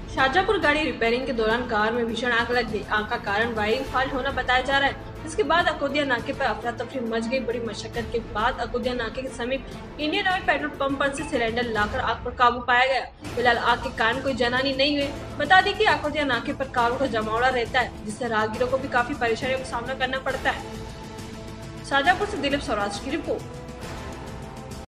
शाजापुर गाड़ी रिपेयरिंग के दौरान कार में भीषण आग लग गई। आग का कारण वायरिंग फॉल्ट होना बताया जा रहा है। इसके बाद अकोदिया नाके पर अफरा तफरी मच गई। बड़ी मशक्कत के बाद अकोदिया नाके के समीप इंडियन ऑयल पेट्रोल पंप पर से सिलेंडर लाकर आग पर काबू पाया गया। फिलहाल आग के कारण कोई जनहानि नहीं हुई। बता दें कि अकोदिया नाके पर कारों का जमावड़ा रहता है, जिससे राहगीरों को भी काफी परेशानियों का सामना करना पड़ता है। शाजापुर से दिलीप सौराष्ट्र की रिपोर्ट।